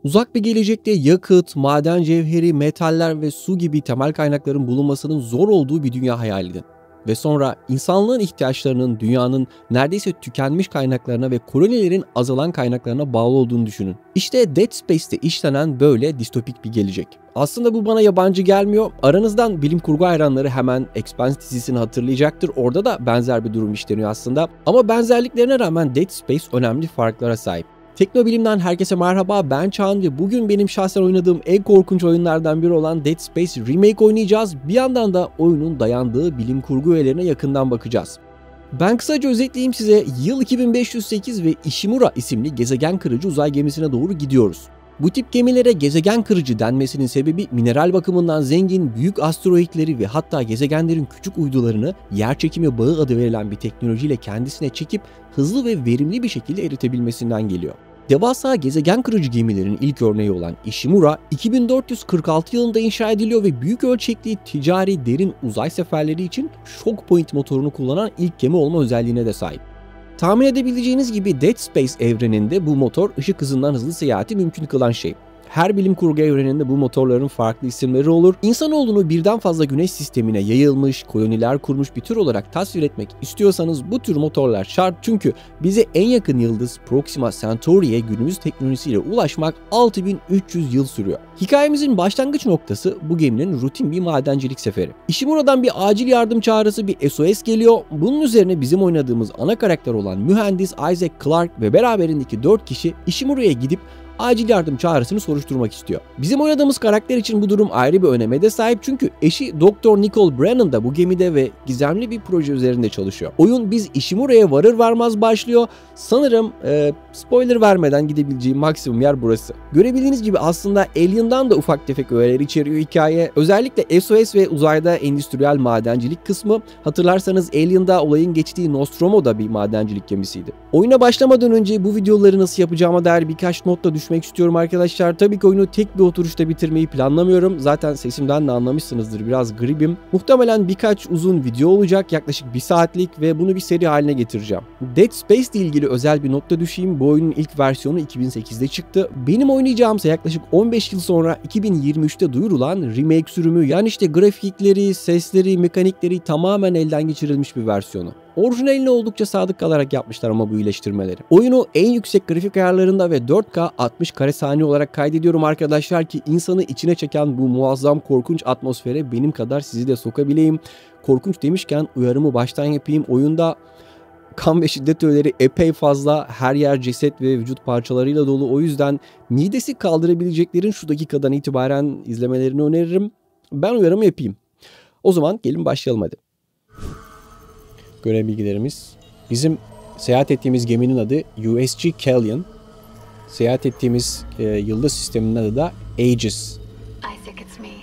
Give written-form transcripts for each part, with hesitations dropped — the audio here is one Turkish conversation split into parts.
Uzak bir gelecekte yakıt, maden cevheri, metaller ve su gibi temel kaynakların bulunmasının zor olduğu bir dünya hayal edin. Ve sonra insanlığın ihtiyaçlarının dünyanın neredeyse tükenmiş kaynaklarına ve kolonilerin azalan kaynaklarına bağlı olduğunu düşünün. İşte Dead Space'te işlenen böyle distopik bir gelecek. Aslında bu bana yabancı gelmiyor. Aranızdan bilim kurgu hayranları hemen Expanse dizisini hatırlayacaktır. Orada da benzer bir durum işleniyor aslında. Ama benzerliklerine rağmen Dead Space önemli farklara sahip. Teknobilim'den herkese merhaba, ben Çağan ve bugün benim şahsen oynadığım en korkunç oyunlardan biri olan Dead Space Remake oynayacağız. Bir yandan da oyunun dayandığı bilim kurgu öğelerine yakından bakacağız. Ben kısaca özetleyeyim size. Yıl 2508 ve Ishimura isimli gezegen kırıcı uzay gemisine doğru gidiyoruz. Bu tip gemilere gezegen kırıcı denmesinin sebebi mineral bakımından zengin büyük asteroidleri ve hatta gezegenlerin küçük uydularını yerçekimi bağı adı verilen bir teknolojiyle kendisine çekip hızlı ve verimli bir şekilde eritebilmesinden geliyor. Devasa gezegen kırıcı gemilerin ilk örneği olan Ishimura 2446 yılında inşa ediliyor ve büyük ölçekli ticari derin uzay seferleri için Shock Point motorunu kullanan ilk gemi olma özelliğine de sahip. Tahmin edebileceğiniz gibi Dead Space evreninde bu motor ışık hızından hızlı seyahati mümkün kılan şey. Her bilim kurgu evreninde bu motorların farklı isimleri olur. İnsanoğlunu birden fazla güneş sistemine yayılmış, koloniler kurmuş bir tür olarak tasvir etmek istiyorsanız bu tür motorlar şart, çünkü bize en yakın yıldız Proxima Centauri'ye günümüz teknolojisiyle ulaşmak 6300 yıl sürüyor. Hikayemizin başlangıç noktası bu geminin rutin bir madencilik seferi. Ishimura'dan bir acil yardım çağrısı, bir SOS geliyor. Bunun üzerine bizim oynadığımız ana karakter olan mühendis Isaac Clarke ve beraberindeki 4 kişi Ishimura'ya gidip acil yardım çağrısını soruşturmak istiyor. Bizim oynadığımız karakter için bu durum ayrı bir öneme de sahip, çünkü eşi Dr. Nicole Brennan da bu gemide ve gizemli bir proje üzerinde çalışıyor. Oyun biz Ishimura'ya varır varmaz başlıyor. Sanırım spoiler vermeden gidebileceğim maksimum yer burası. Görebildiğiniz gibi aslında Alien'dan da ufak tefek öğeler içeriyor hikaye. Özellikle SOS ve uzayda endüstriyel madencilik kısmı. Hatırlarsanız Alien'da olayın geçtiği Nostromo da bir madencilik gemisiydi. Oyuna başlamadan önce bu videoları nasıl yapacağıma dair birkaç notla düşmek istiyorum arkadaşlar. Tabii ki oyunu tek bir oturuşta bitirmeyi planlamıyorum. Zaten sesimden de anlamışsınızdır, biraz gribim. Muhtemelen birkaç uzun video olacak, yaklaşık 1 saatlik, ve bunu bir seri haline getireceğim. Dead Space ile ilgili özel bir notla düşeyim. Bu oyunun ilk versiyonu 2008'de çıktı. Benim oynayacağımsa yaklaşık 15 yıl sonra 2023'te duyurulan remake sürümü, yani işte grafikleri, sesleri, mekanikleri tamamen elden geçirilmiş bir versiyonu. Orijinaline oldukça sadık kalarak yapmışlar ama bu iyileştirmeleri. Oyunu en yüksek grafik ayarlarında ve 4K 60 kare saniye olarak kaydediyorum arkadaşlar ki insanı içine çeken bu muazzam korkunç atmosfere benim kadar sizi de sokabileyim. Korkunç demişken uyarımı baştan yapayım. Oyunda kan ve şiddet öğeleri epey fazla, her yer ceset ve vücut parçalarıyla dolu. O yüzden midesi kaldırabileceklerin şu dakikadan itibaren izlemelerini öneririm. Ben uyarımı yapayım. O zaman gelin başlayalım hadi. Görev bilgilerimiz. Bizim seyahat ettiğimiz geminin adı USG Kellion. Seyahat ettiğimiz yıldız sisteminin adı da Aegis. Isaac, it's me.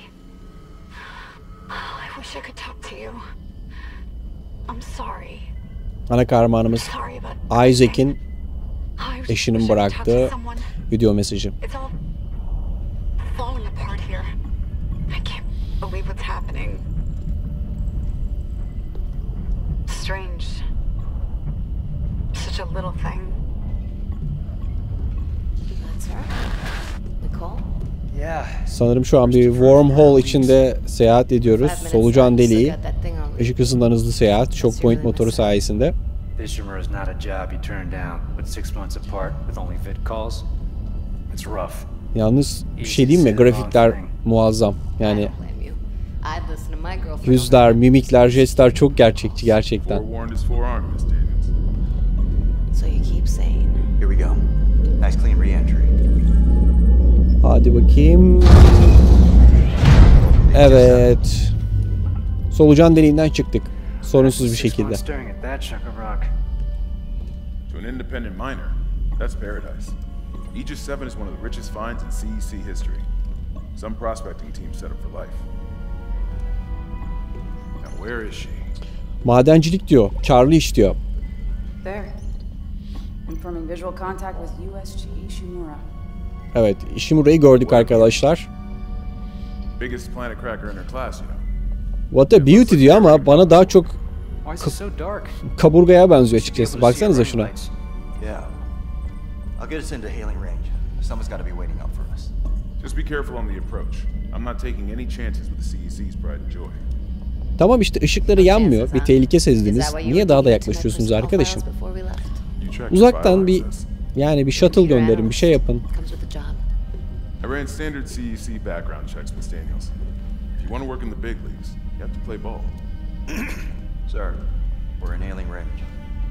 I wish I could talk to you. I'm sorry. Ana kahramanımız Isaac'in eşinin bıraktığı video mesajı. It's all falling apart here. I can't believe what's happening. Strange. Such a little thing. That's her. Nicole? Yeah. Sanırım şu an bir wormhole içinde seyahat ediyoruz. Solucan deliği. Işık hızından hızlı seyahat. Shock Point motoru sayesinde. Ishimura is not a job you turn down with 6 months apart with only vid calls. It's rough. Yalnız bir şey diyeyim mi? Grafikler muazzam. Yani yüzler, mimikler, jestler çok gerçekçi gerçekten. Hadi bakayım. Evet. Solucan deliğinden çıktık. Sorunsuz bir şekilde. To an independent miner, that's paradise. Aegis 7 is one of the richest finds in CEC history. Some prospecting team set up for life. Now where is she? Madencilik diyor, karlı iş diyor. There. Confirming visual contact with USG Ishimura. Evet, Ishimura'yı gördük arkadaşlar. Biggest planet cracker in her class, you know. What a beauty diyor ama bana daha çok kaburgaya benziyor açıkçası. Baksanıza şuna. Yeah. I'll get us into hailing range. Someone's got to be waiting up for us. Just be careful on the approach. I'm not taking any chances with the CEC's pride and joy. Tamam işte ışıkları yanmıyor. Bir tehlike sezdiniz. Niye daha da yaklaşıyorsunuz arkadaşım? Uzaktan bir bir shuttle gönderin, bir şey yapın. I ran standard CEC background checks, Miss Daniels. If you want to work in the big leagues, you have to play ball. Sir, we're in hailing range.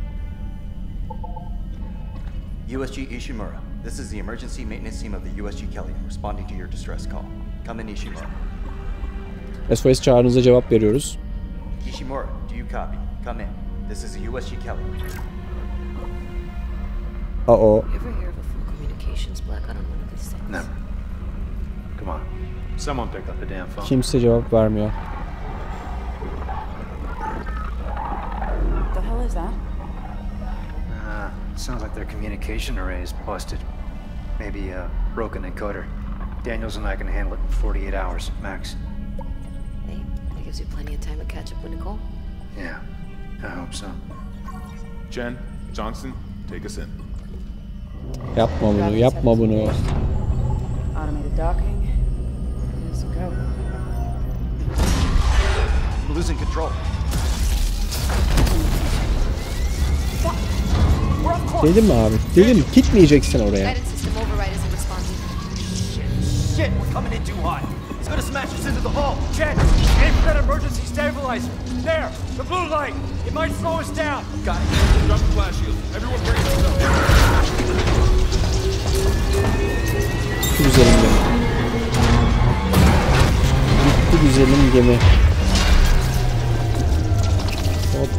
USG Ishimura, this is the emergency maintenance team of the USG Kelly responding to your distress call. Come in, Ishimura. SOS çağrınıza cevap veriyoruz. Ishimura, do you copy? Come in. This is the USG Kelly. Uh-oh. You ever hear of a full communications blackout on one of these things? Never. Come on. Someone pick up the damn phone. Kimse cevap vermiyor. What the hell is that? Sounds like their communication array is busted. Maybe a broken encoder. Daniels and I can handle it in 48 hours, max. Hey, that gives you plenty of time to catch up with Nicole. Yeah, I hope so. Jen, Johnson, take us in. Yapma bunu, yapma bunu. Automated docking. Let's go. I'm losing control. Dedim mi abi? Dedim gitmeyeceksin oraya. Guidance system override isn't responding. Shit, we're coming in too hot. It's gonna smash us into the hull. Jen, aim for that emergency stabilizer. There, the blue light. It might slow us down. Got it. Drop the flash shield. Everyone brace yourself. Gitti güzelim gemi. Gitti güzelim gemi. Hop.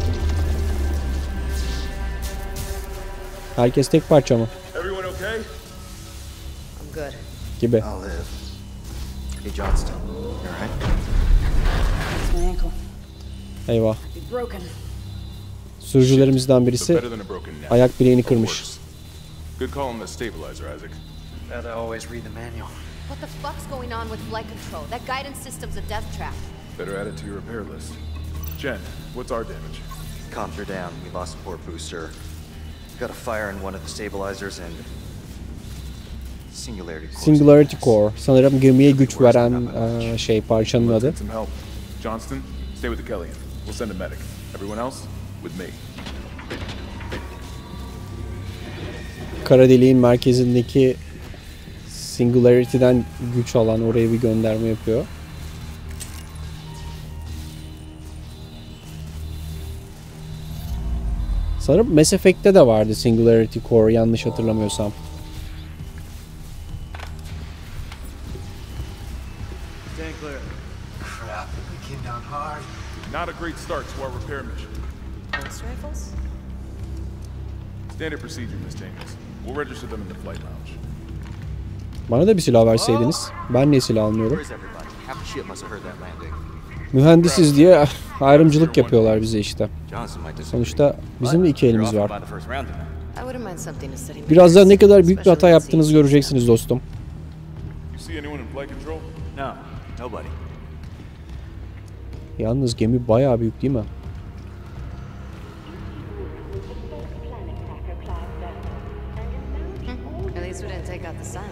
Herkes tek parça mı? Everyone okay? I'm good. Gibi. I'll live. Hey, Johnston. You alright? It's my ankle. Eyvah. Be broken. Sürücülerimizden So birisi better than a broken neck. ayak bileğini Or kırmış. worse. Good call on the stabilizer, Isaac. Gotta always read the manual. What the fuck's going on with flight control? That guidance system's a death trap. Better add it to your repair list. Jen, what's our damage? Comms are down. We lost a port booster. Got a fire in one of the stabilizers and... Singularity core. Singularity Core. Sanırım gemiye güç veren parçanın Let's adı. get some help. Johnston, stay with the Kellyan. We'll send a medic. Everyone else, with me. Kara deliğin merkezindeki Singularity'den güç alan oraya bir gönderme yapıyor. Sanırım Mass Effect'te de vardı Singularity Core yanlış hatırlamıyorsam. Stand clear. Crap, we came down hard. Not a great start to our repair mission. Ghost rifles? Standard procedure, Miss Daniels. We'll register them in the flight lounge. Bana da bir silah verseydiniz. Ben niye silah almıyorum? Where's everybody? Half the ship must have heard that landing. Mühendisiz diye ayrımcılık yapıyorlar bize işte. Johnson might disagree. Sonuçta bizim de iki But elimiz you're off var. by the first round tonight. I wouldn't mind something to study. Birazdan ne kadar büyük bir hata yaptığınızı göreceksiniz dostum. You see anyone in flight control? No, nobody. Yalnız gemi bayağı büyük değil mi? At least we didn't take out the sign.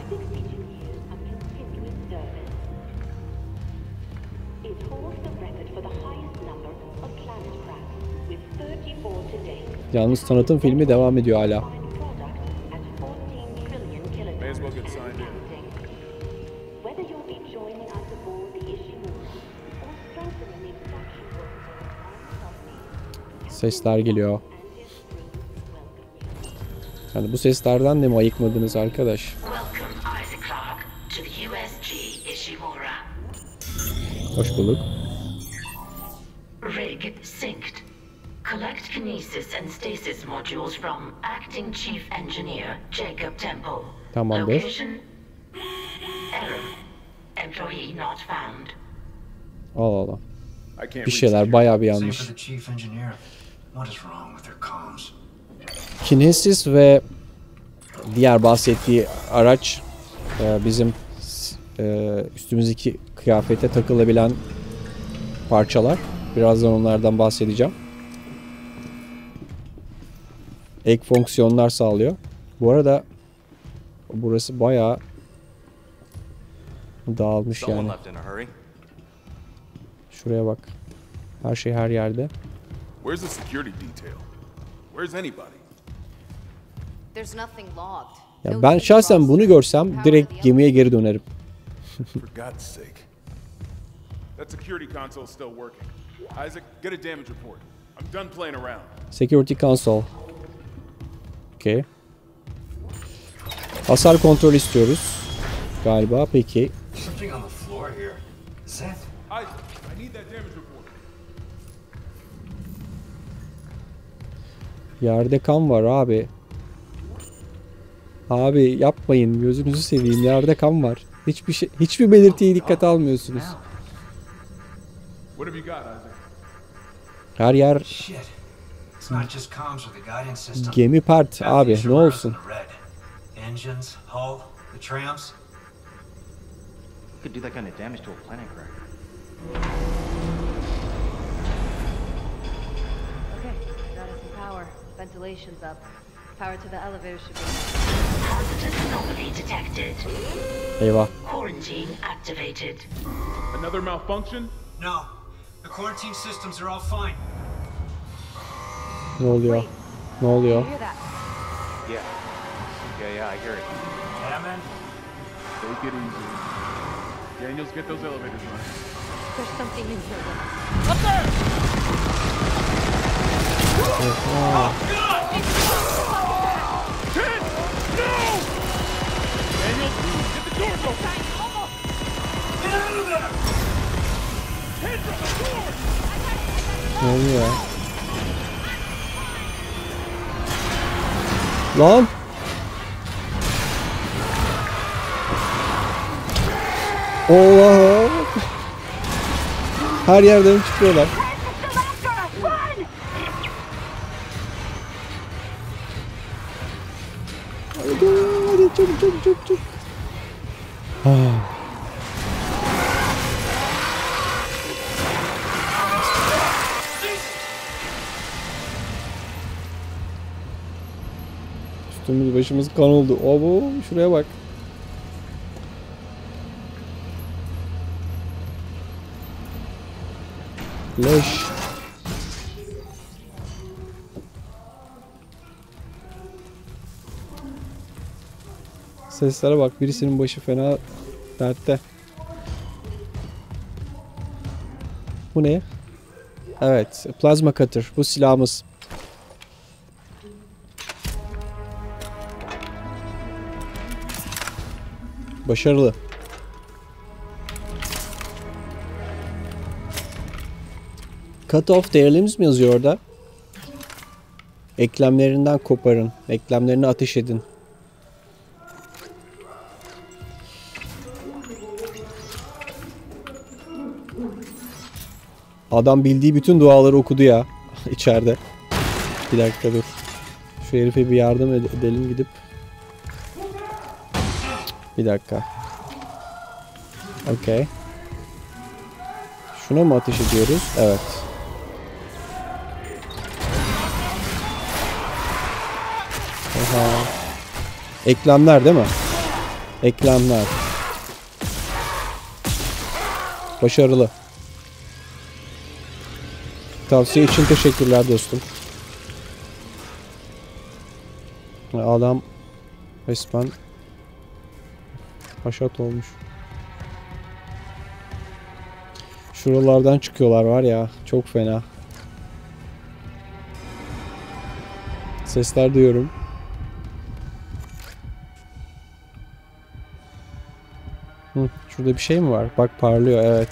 It holds the record for the highest number of planet crafts, with 34 to date. Yalnız tanıtım filmi devam ediyor hala. Product at 14 trillion kilograms. May as well get signed in. Whether you'll be joining us aboard the Ishimura or strengthening the extraction workers Sesler geliyor. Yani bu seslerden de mi ayıkmadınız arkadaş? Welcome, Isaac Clarke, to the USG Ishimura. Hoş bulduk. Rig synced. Collect kinesis and stasis modules from Acting Chief Engineer Jacob Temple. Tamamdır. Location? Error. Employee not found. Allah Allah. I can't Bir şeyler bayağı bir yanlış. Same for the chief engineer. What is wrong with their comms? Kinesis ve diğer bahsettiği araç bizim üstümüzdeki kıyafete takılabilen parçalar. Birazdan onlardan bahsedeceğim. Ek fonksiyonlar sağlıyor. Bu arada Burası bayağı dağılmış yani. Şuraya bak. Her şey her yerde. Where's the security detail? Where's anybody? There's nothing logged. Ya ben şahsen bunu görsem direkt gemiye geri dönerim. For God's sake. That security console is still working. Isaac, get a damage report. I'm done playing around. Security console. Okay. Hasar kontrol istiyoruz. Galiba peki. Something on the floor here. Seth? Isaac, I need that damage report. Yerde kan var abi. Abi yapmayın, gözünüzü seveyim, yerde kan var. Hiçbir belirtiye dikkat almıyorsunuz. What have you got, Isaac? Her yer Shit. It's not just comms or the guidance system. gemi part abi, ne olsun. Engines, hull, the trams. Could do that kind of damage to a planet cracker. Okay, got us some power. Ventilation's up. Power to the elevator should be. Hazardous anomaly detected. Eyvah. Quarantine activated. Another malfunction? No. The quarantine systems are all fine. Ne oluyor? Ne oluyor? Hear that? Yeah, I hear it. Yeah, man. Take it easy. Daniels, get those elevators running. There's something in here. Ted! No! Daniels, get the doors open! Get out of there! Ted, from the door! Ne oluyor ya? Lan! Allah'ım! Her yerden çıkıyorlar. Hadi çabuk. Üstümüz başımız kan oldu. Obo, şuraya bak. Leş. Seslere bak, birisinin başı fena dertte. Bu ne? Evet, plasma cutter. Bu silahımız. Başarılı. Cut off their limbs mi yazıyor orada? Eklemlerinden koparın. Eklemlerine ateş edin. Adam bildiği bütün duaları okudu ya içeride. Bir dakika dur. Şu herife bir yardım edelim gidip. Bir dakika. Okay. Şuna mı ateş ediyoruz? Evet. Aha. Eklemler değil mi? Eklemler. Başarılı. Tavsiye için teşekkürler dostum. Adam resmen haşat olmuş. Şuralardan çıkıyorlar var ya, çok fena. Sesler duyuyorum. Şurada bir şey mi var? Bak parlıyor, evet.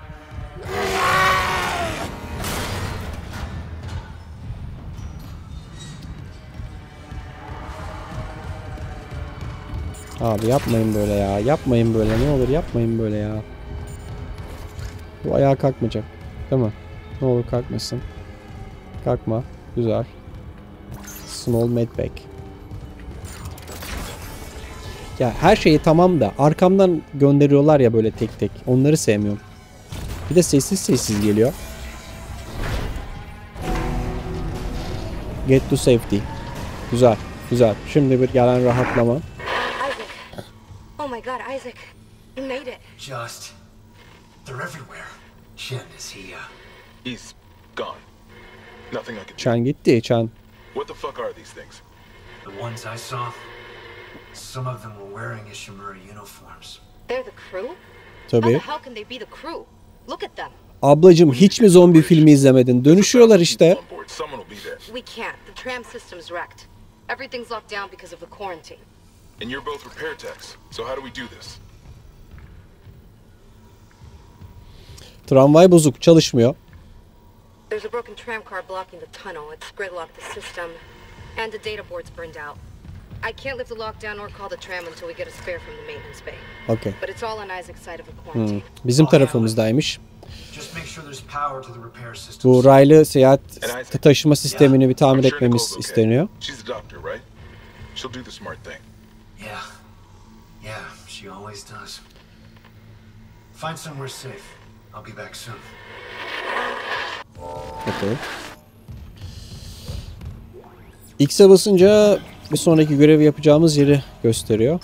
Abi yapmayın böyle ya. Yapmayın böyle. Ne olur yapmayın böyle ya. Bu ayağa kalkmayacak. Değil mi? Ne olur kalkmasın. Kalkma. Güzel. Small medbag. Ya her şeyi tamam da arkamdan gönderiyorlar ya böyle tek tek. Onları sevmiyorum. Bir de sessiz sessiz geliyor. Get to safety. Güzel. Güzel. Şimdi bir gelen rahatlama. Isaac, Oh my God, Isaac, you made it. Just. They're everywhere. Chen, is he, He's gone. Nothing I can do. Chen gitti, Chen. What the fuck are these things? The ones I saw? Some of them were wearing Ishimura uniforms. They're the crew? How Tabii. the hell can they be the crew? Look at them. Ablacım hiç mi zombi filmi izlemedin? Dönüşüyorlar işte. On board. Someone will be there. We can't. The tram system's wrecked. Everything's locked down because of the quarantine. And you're both repair techs. So how do we do this? Tramvay bozuk, çalışmıyor. There's a broken tram car blocking the tunnel. It's gridlocked the system. And the data board's burned out. I can't lift the lockdown or call the tram until we get a spare from the maintenance bay. Okay. But it's all on Isaac's side of the quarantine. Bizim tarafımızdaymış. Just make sure there's power to the repair systems. Bu raylı seyahat taşıma sistemini bir tamir etmemiz isteniyor. She's the doctor, right? She'll do the smart thing. Yeah. Yeah, she always does. Find somewhere safe. I'll be back soon. Okay. X'e basınca bir sonraki görevi yapacağımız yeri gösteriyor.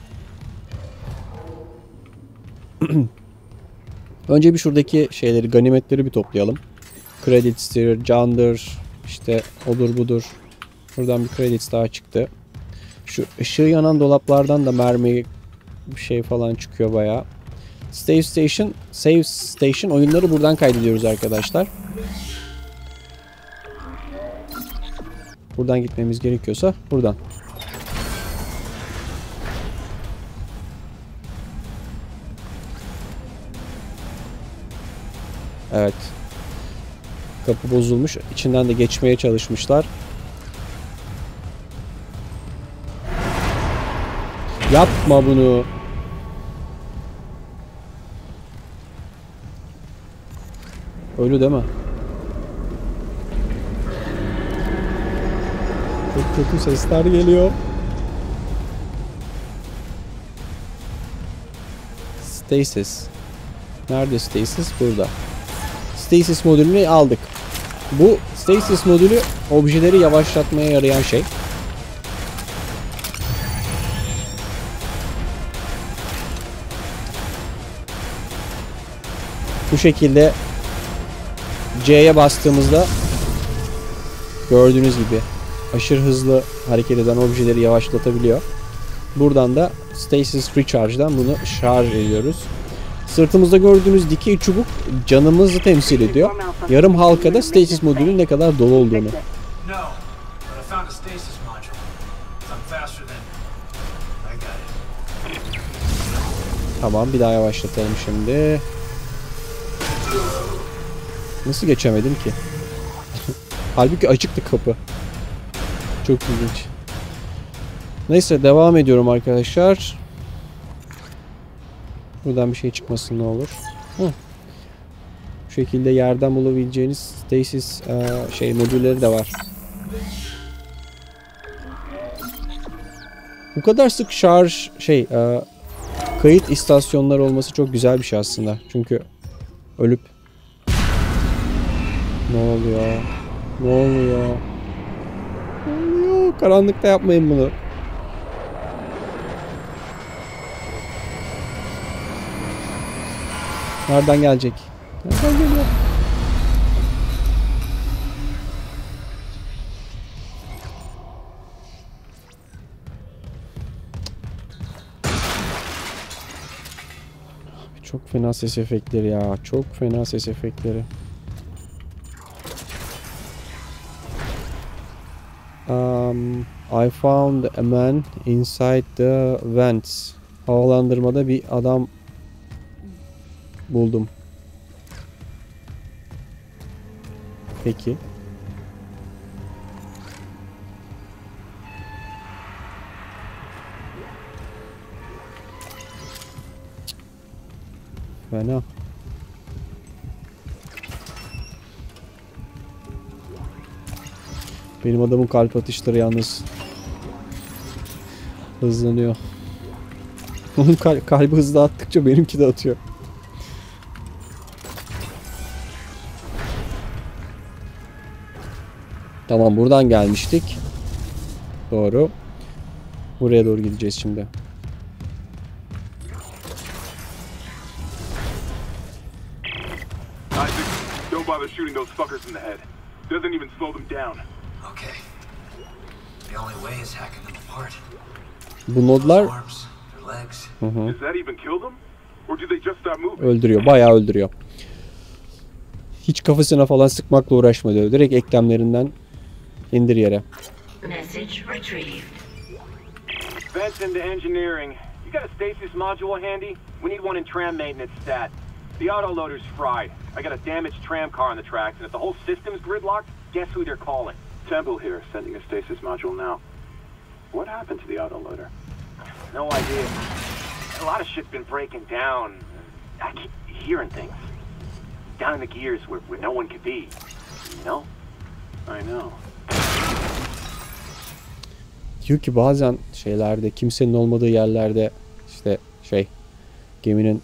Önce bir şuradaki şeyleri, ganimetleri bir toplayalım. Credits'tir, candır, işte odur budur. Buradan bir credits daha çıktı. Şu ışığı yanan dolaplardan da mermi bir şey falan çıkıyor bayağı. Save Station oyunları buradan kaydediyoruz arkadaşlar. Buradan gitmemiz gerekiyorsa buradan. Evet. Kapı bozulmuş. İçinden de geçmeye çalışmışlar. Yapma bunu. Ölü değil mi? Çok kötü sesler geliyor. Stasis. Nerede Stasis? Burada. Stasis modülünü aldık. Bu Stasis modülü objeleri yavaşlatmaya yarayan şey. Bu şekilde C'ye bastığımızda gördüğünüz gibi aşırı hızlı hareket eden objeleri yavaşlatabiliyor. Buradan da Stasis Recharge'dan bunu şarj ediyoruz. Sırtımızda gördüğünüz dikey çubuk canımızı temsil ediyor. Yarım halkada Stasis modülünün ne kadar dolu olduğunu. Tamam, bir daha yavaşlatalım şimdi. Nasıl geçemedim ki? Halbuki açıktı kapı. Çok ilginç. Neyse, devam ediyorum arkadaşlar. Buradan bir şey çıkmasın ne olur. Bu şekilde yerden bulabileceğiniz Stasis modülleri de var. Bu kadar sık şarj kayıt istasyonları olması çok güzel bir şey aslında. Çünkü ölüp ne oluyor? Ne oluyor? Ne oluyor? Karanlıkta yapmayın bunu. Nereden gelecek? Nereden geliyor? Çok fena ses efektleri ya. Çok fena ses efektleri. I found a man inside the vents. Havalandırmada bir adam buldum. Peki. Fena. Benim adamın kalp atışları yalnız hızlanıyor. Onun kalbi hızlı attıkça benimki de atıyor. Tamam, buradan gelmiştik. Doğru. Buraya doğru gideceğiz şimdi. bother shooting those fuckers in the head. Doesn't even slow them down. Okay. The only way is hacking them apart. Bu nodlar Arms, their legs. Does that even kill them? Or do they just stop moving? öldürüyor. Bayağı öldürüyor. Hiç kafasına falan sıkmakla uğraşmadı. Direkt eklemlerinden indir yere. Message retrieved. Benson to engineering. You got a stasis module handy? We need one in tram maintenance stat. The autoloader's fried. I got a damaged tram car on the tracks, and if the whole system's gridlocked, guess who they're calling? Temple here, sending a stasis module now. What happened to the autoloader? No idea. A lot of shit's been breaking down. I keep hearing things. Down in the gears where no one could be. You know? I know. Diyor ki bazen şeylerde, kimsenin olmadığı yerlerde işte geminin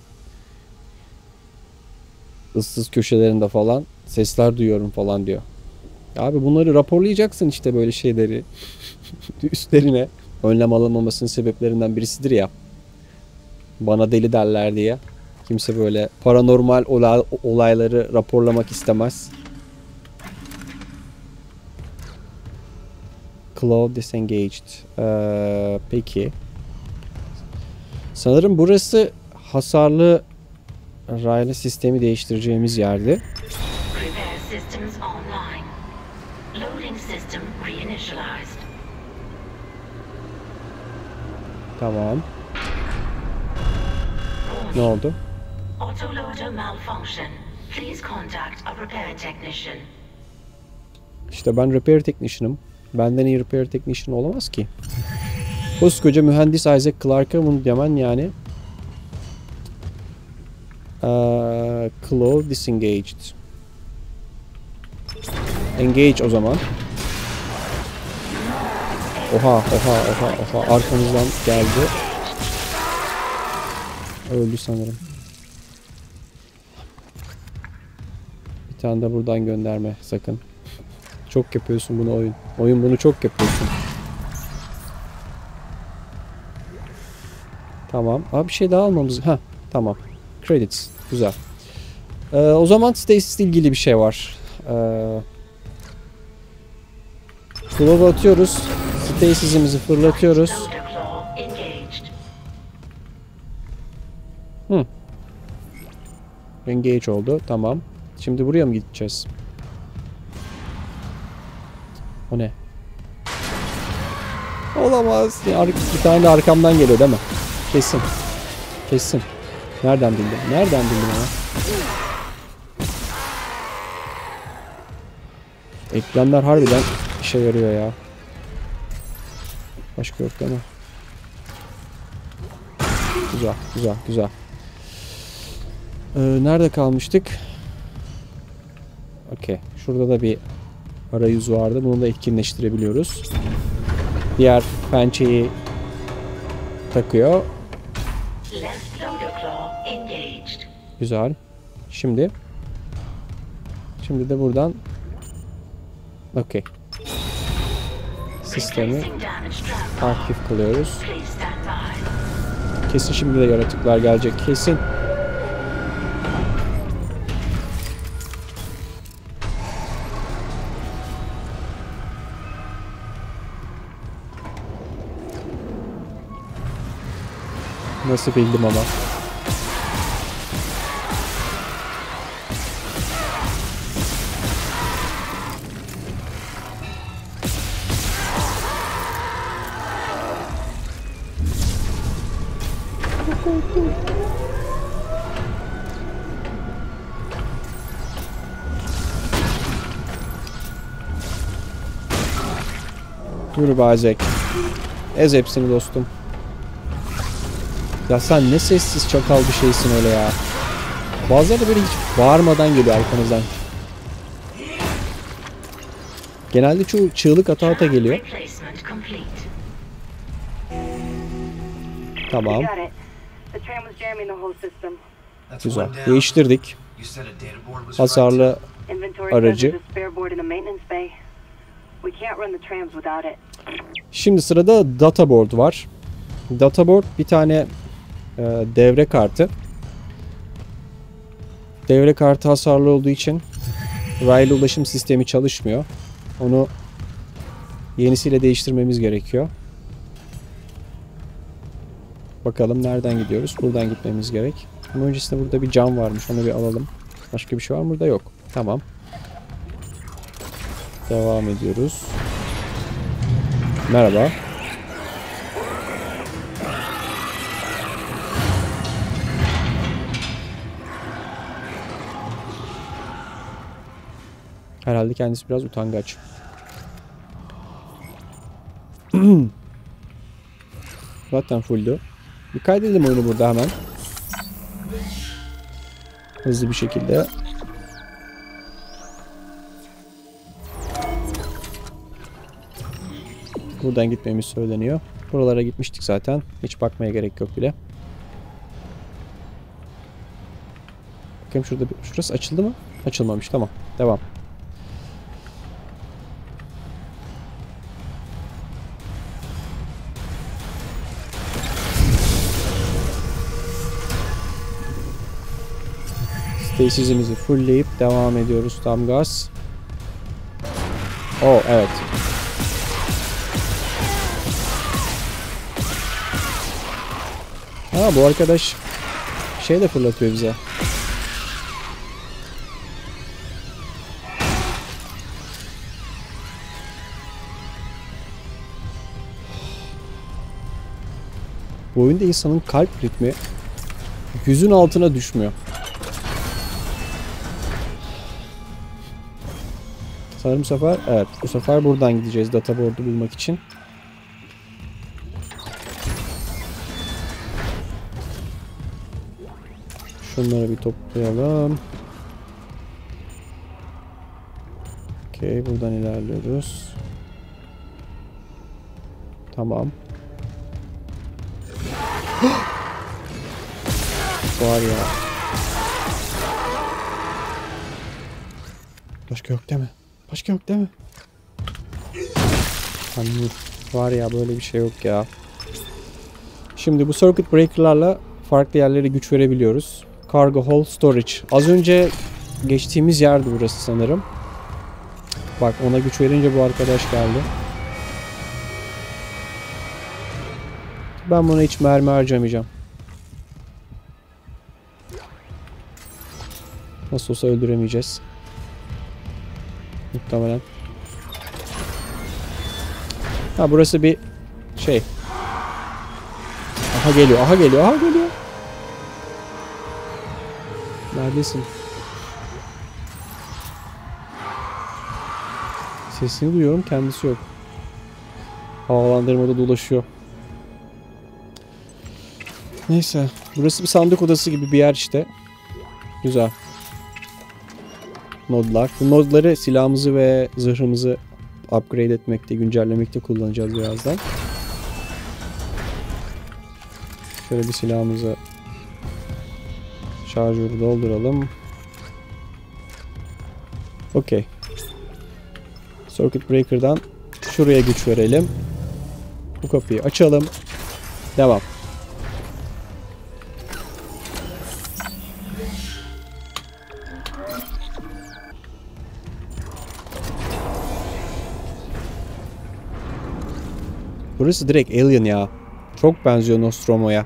ıssız köşelerinde falan sesler duyuyorum falan diyor. Abi bunları raporlayacaksın işte böyle şeyleri üstlerine. Önlem alınmamasının sebeplerinden birisidir ya. Bana deli derler diye. Kimse böyle paranormal olayları raporlamak istemez. Claw disengaged. Peki. Sanırım burası hasarlı raylı sistemi değiştireceğimiz yerdi. Repair systems online. Loading system reinitialized. Tamam. Ne oldu? Autoloader malfunction. Please contact a repair technician. İşte ben repair technician'ım. Benden iyi repair technician olamaz ki. Koskoca mühendis Isaac Clarke'a bunu demen yani. Claw disengaged. Engage o zaman. Oha. Arkamızdan geldi. Öldü sanırım. Bir tane de buradan gönderme sakın. Çok yapıyorsun bunu oyun. Oyun bunu çok yapıyorsun. Tamam. Abi bir şey daha almamız. Tamam. Credits. Güzel. O zaman Stasis ile ilgili bir şey var. Glove atıyoruz. Stasis'imizi fırlatıyoruz. Engage oldu. Tamam. Şimdi buraya mı gideceğiz? O ne? Olamaz. Bir tane de arkamdan geliyor değil mi? Kesin. Kesin. Nereden bildim? Nereden bildim ama? Eklemler harbiden işe yarıyor ya. Başka yok değil mi? Güzel. Nerede kalmıştık? Okey. Şurada da bir arayüz vardı. Bunu da etkinleştirebiliyoruz. Diğer pençeyi takıyor. Güzel. Şimdi de buradan okey. Sistemi aktif kılıyoruz. Kesin şimdi de yaratıklar gelecek. Kesin. Nasıl bildim ama. Yürü Bazek. Ez hepsini dostum. Ya sen ne sessiz çakal bir şeysin öyle ya. Bazıları da böyle hiç bağırmadan geliyor arkanızdan. Genelde çoğu çığlık ata geliyor. Tamam. Güzel. Değiştirdik. Hasarlı aracı. Şimdi sırada databoard var. Databoard bir tane devre kartı. Devre kartı hasarlı olduğu için raylı ulaşım sistemi çalışmıyor. Onu yenisiyle değiştirmemiz gerekiyor. Bakalım nereden gidiyoruz? Buradan gitmemiz gerek. Ama öncesinde burada bir cam varmış. Onu bir alalım. Başka bir şey var mı? Burada yok. Tamam. Devam ediyoruz. Merhaba. Herhalde kendisi biraz utangaç. Zaten fulldü. Bir kaydedelim oyunu burada hemen. Hızlı bir şekilde. Buradan gitmemiz söyleniyor. Buralara gitmiştik zaten. Hiç bakmaya gerek yok bile. Bakayım şurada şurası açıldı mı? Açılmamış. Tamam. Devam. Tesisimizi fullleyip devam ediyoruz tam gaz. Oh evet. Ha bu arkadaş şey de fırlatıyor bize. Bu oyunda insanın kalp ritmi 100'ün altına düşmüyor. Sanırım bu sefer, evet bu sefer buradan gideceğiz databoard'u bulmak için. Şunları bir toplayalım. Okey, buradan ilerliyoruz. Tamam. Var ya. Başka yok değil mi? Başka yok değil mi? Anladım. Var ya böyle bir şey yok ya. Şimdi bu circuit breaker'larla farklı yerlere güç verebiliyoruz. Cargo Hold Storage. Az önce geçtiğimiz yerdi burası sanırım. Bak ona güç verince bu arkadaş geldi. Ben buna hiç mermi harcamayacağım. Nasıl olsa öldüremeyeceğiz. Muhtemelen. Ha burası bir şey. Aha geliyor, aha geliyor, aha geliyor. Neredesin? Sesini duyuyorum, kendisi yok. Havalandırmada dolaşıyor. Neyse, burası bir sandık odası gibi bir yer işte. Güzel. Nodlar. Bu nodları silahımızı ve zırhımızı upgrade etmekte, güncellemekte kullanacağız birazdan. Şöyle bir silahımızı şarjörü dolduralım. Okey. Circuit Breaker'dan şuraya güç verelim. Bu kapıyı açalım. Devam. Burası direkt Alien ya. Çok benziyor Nostromo'ya.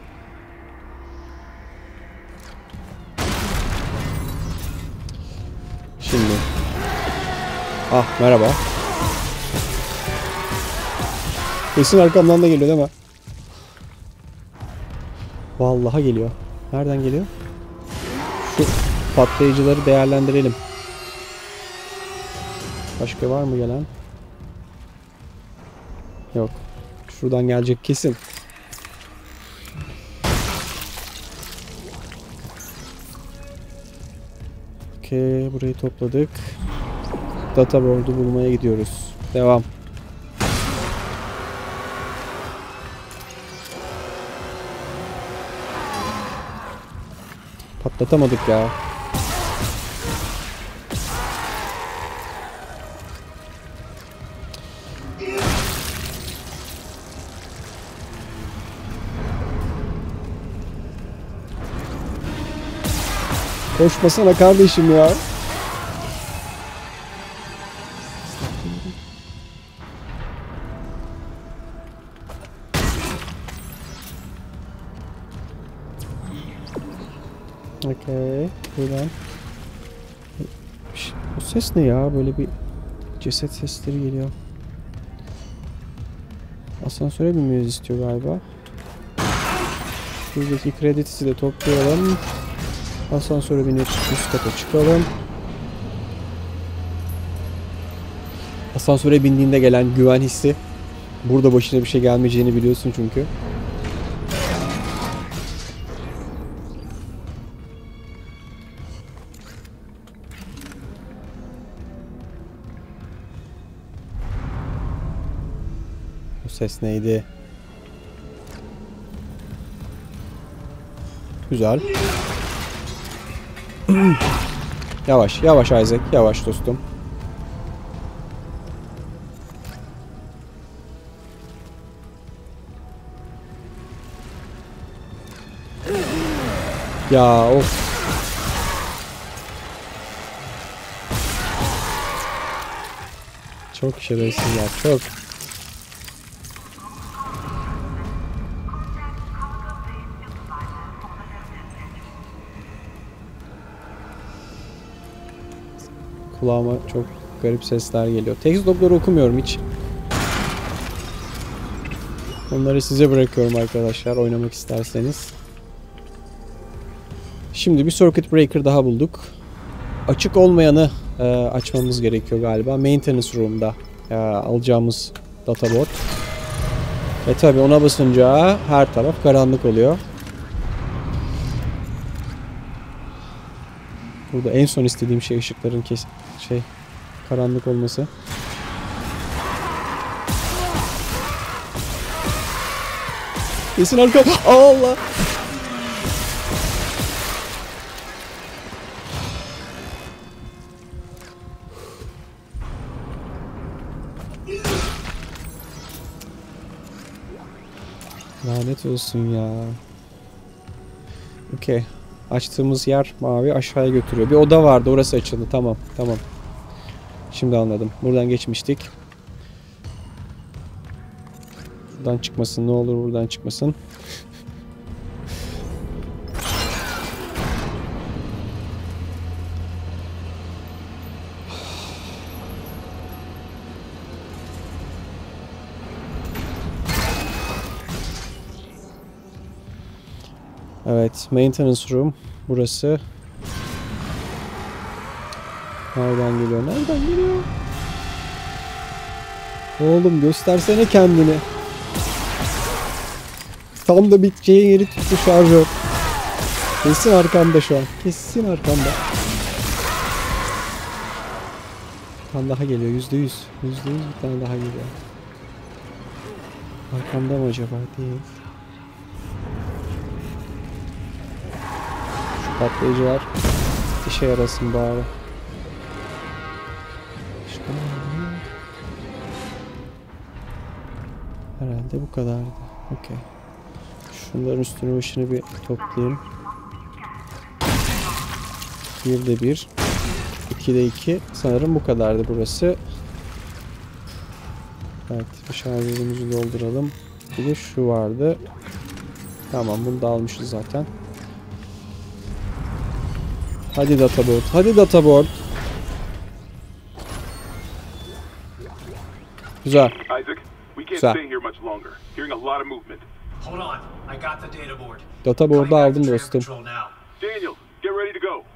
Şimdi. Ah merhaba. Kesin arkamdan da geliyor değil mi? Vallahi geliyor. Nereden geliyor? Şu patlayıcıları değerlendirelim. Başka var mı gelen? Yok. Şuradan gelecek kesin. Okey, burayı topladık. Databoard'u bulmaya gidiyoruz. Devam. Patlatamadık ya. Koşmasana kardeşim ya. Okay. Buradan. Bu ses ne ya? Böyle bir ceset sesleri geliyor. Asansöre binmemizi istiyor galiba. Buradaki kredisi de toplayalım. Asansöre binip üst kata çıkalım. Asansöre bindiğinde gelen güven hissi. Burada başına bir şey gelmeyeceğini biliyorsun çünkü. Bu ses neydi? Güzel. Yavaş, yavaş Isaac, yavaş dostum. Ya of. Çok şerefsizler, çok. Kulağıma çok garip sesler geliyor. Text logları okumuyorum hiç. Onları size bırakıyorum arkadaşlar, oynamak isterseniz. Şimdi bir circuit breaker daha bulduk. Açık olmayanı açmamız gerekiyor galiba. Maintenance room'da alacağımız databot. Tabi ona basınca her taraf karanlık oluyor. Burada en son istediğim şey ışıkların karanlık olması. Kesin arka. Allah. Lanet olsun ya. Okey. Açtığımız yer mavi aşağıya götürüyor. Bir oda vardı, orası açıldı. Tamam, tamam. Şimdi anladım. Buradan geçmiştik. Buradan çıkmasın, ne olur buradan çıkmasın. Evet, maintenance room burası. Nereden geliyor? Nereden geliyor? Oğlum göstersene kendini. Tam da biteceği yeri tuttu şarjör. Kesin arkamda şu an. Kesin arkamda. Bir tane daha geliyor. %100. %100 bir tane daha geliyor. Arkamda mı acaba? Değil. Şu patlayıcılar işe yarasın bari. Herhalde bu kadardı. Okey. Şunların üstünü başını bir toplayayım. 1'de 1. 2'de 2. Sanırım bu kadardı burası. Evet. Şarjörümüzü dolduralım. Bir de şu vardı. Tamam, bunu da almışız zaten. Hadi databoard. Hadi databoard. Güzel. Isaac, we can't Güzel. stay here much longer. Hearing a lot of movement. Hold on, I got the data board. Databoard'u aldım dostum. Daniel, get ready to go.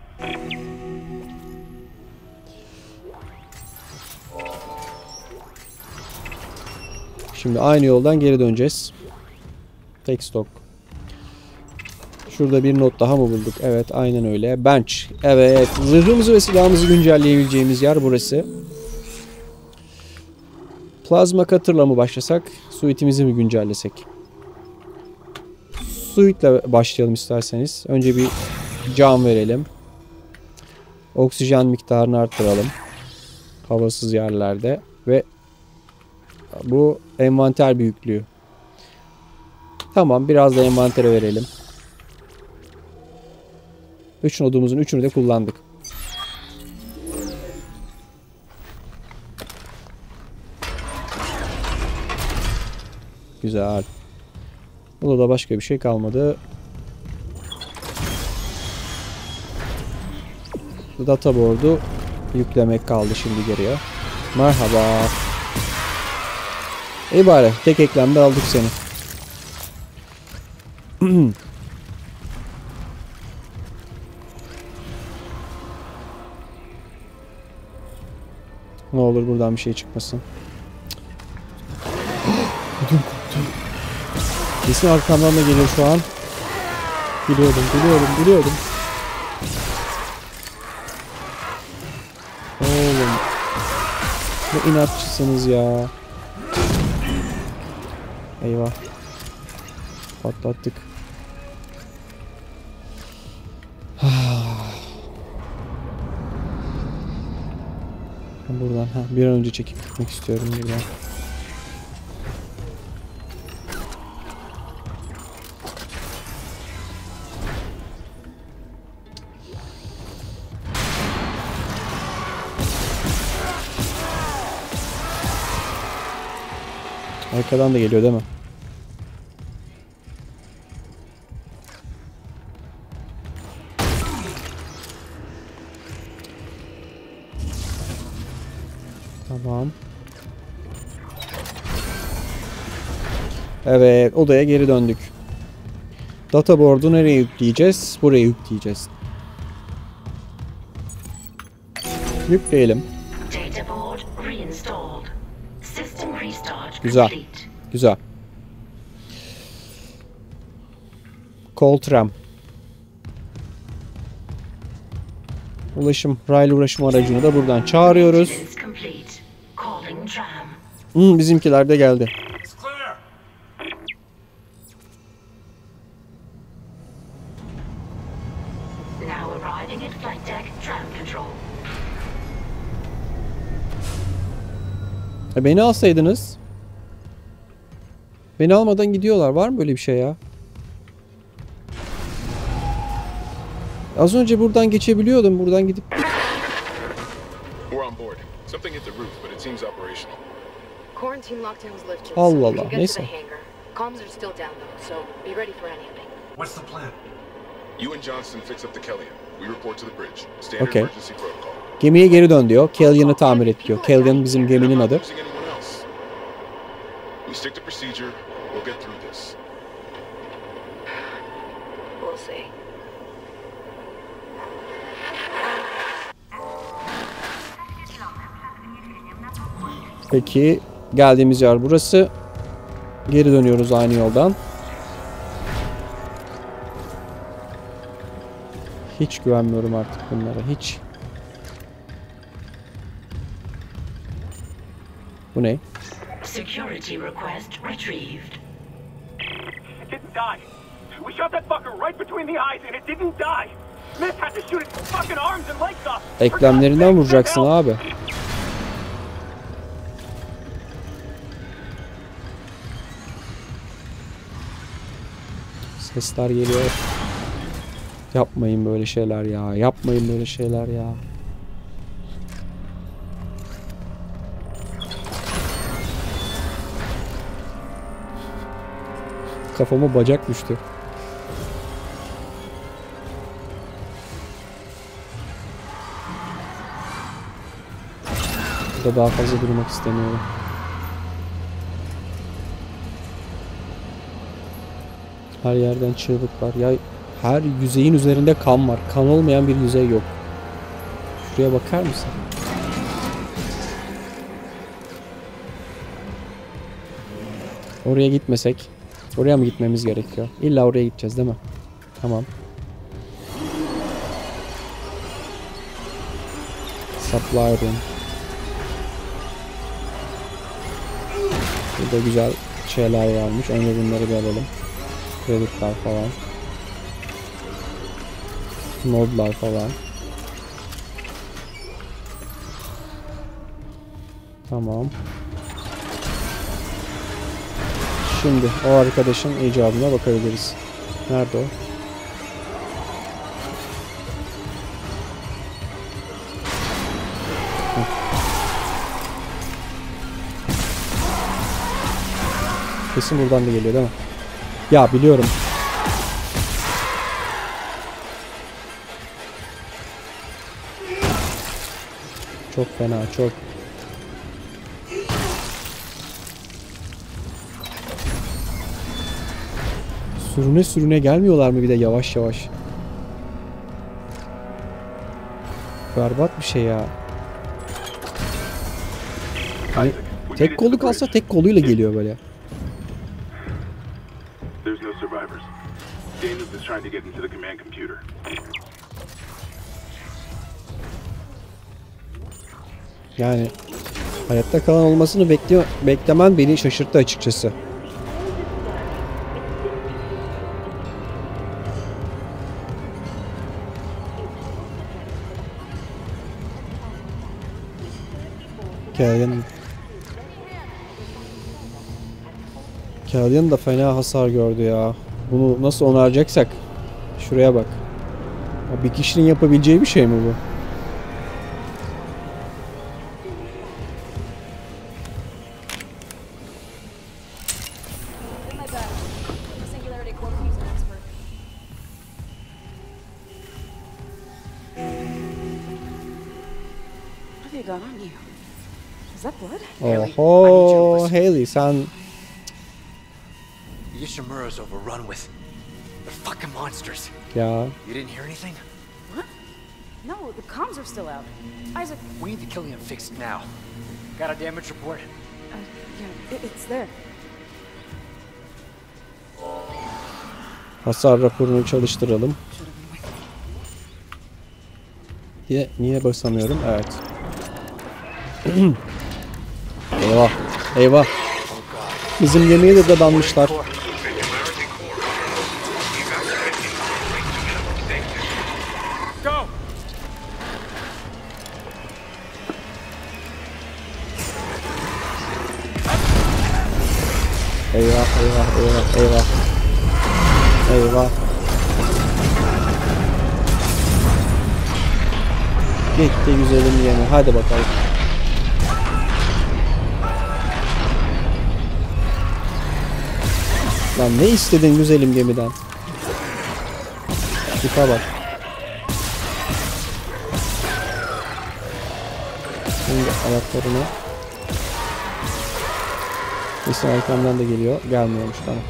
Şimdi aynı yoldan geri döneceğiz. Tek stok. Şurada bir not daha mı bulduk? Evet, aynen öyle. Bench. Evet, zırhımızı ve silahımızı güncelleyebileceğimiz yer burası. Plazma cutter'la mı başlasak? Suitimizi mi güncellesek? Suit'le başlayalım isterseniz. Önce bir can verelim. Oksijen miktarını arttıralım. Havasız yerlerde. Ve bu envanter büyüklüğü. Tamam, biraz da envantere verelim. 3 nodumuzun 3'ünü de kullandık. Güzel. Burada da başka bir şey kalmadı. Data board'u yüklemek kaldı şimdi geriye. Merhaba. İyi bari. Tek eklemde aldık seni. Ne olur buradan bir şey çıkmasın. Ödüm koptu. Kesin arkamdan da geliyor şu an. Biliyordum. Oğlum. Ne inatçısınız ya. Eyvah. Patlattık. Buradan bir an önce çekip gitmek istiyorum buradan. Arkadan da geliyor değil mi? Tamam. Evet, odaya geri döndük. Data board'u nereye yükleyeceğiz? Buraya yükleyeceğiz. Yükleyelim. Güzel. Güzel. Coltram. Raylı ulaşım aracını da buradan çağırıyoruz. Bizimkiler de geldi. Beni alsaydınız. Beni almadan gidiyorlar. Var mı böyle bir şey ya? Az önce buradan geçebiliyordum. Buradan gidip... Allah Allah. Neyse. Okay. Gemiye geri dön diyor. Kellyan'ı tamir et diyor. Kellyan bizim geminin adı. Peki geldiğimiz yer burası. Geri dönüyoruz aynı yoldan. Hiç güvenmiyorum artık bunlara. Hiç. Bu ne? Security request retrieved. It didn't die. We shot that fucker right between the eyes and it didn't die. Smith had to shoot its fucking arms and legs off. Eklemlerinden vuracaksın abi. Sesler geliyor. Yapmayın böyle şeyler ya. Yapmayın böyle şeyler ya. Kafama bacak düştü. Burada daha fazla durmak istemiyorum. Her yerden çığlık var. Ya her yüzeyin üzerinde kan var. Kan olmayan bir yüzey yok. Şuraya bakar mısın? Oraya gitmesek. Oraya mı gitmemiz gerekiyor? İlla oraya gideceğiz değil mi? Tamam. Supply room. Burada güzel şeyler varmış. Önce bunları bir alalım. Kreditler falan. Nodlar falan. Tamam. Şimdi o arkadaşın icabına bakabiliriz. Nerede o? Kesin buradan da geliyor değil mi? Ya biliyorum. Çok fena, çok. Sürüne sürüne gelmiyorlar mı bir de yavaş yavaş? Berbat bir şey ya. Hani tek kolu kalsa tek koluyla geliyor böyle. There's no survivors. Daniels is trying to get into the command computer. Yani hayatta kalan olmasını beklemen beni şaşırttı açıkçası. Callian da fena hasar gördü ya. Bunu nasıl onaracaksak. Şuraya bak. Bir kişinin yapabileceği bir şey mi bu? Oho, Haley sen... Ishimura's overrun with... They're fucking monsters. Ya. You didn't hear anything? What? No, the comms are still out. Isaac... We need the Killian fixed now. Got a damage report? Yeah, it's there. Hasar raporunu çalıştıralım. Niye basamıyorum? Evet. Eyvah. Eyvah. Bizim gemiye de dadanmışlar. Eyvah, eyvah, eyvah, eyvah. Eyvah. Gitti güzelim yine. Hadi bakalım. Lan ne istedin güzelim gemiden? Tipa bak. Şimdi ayaklarını. Neyse arkamdan da geliyor. Gelmiyormuş tamam.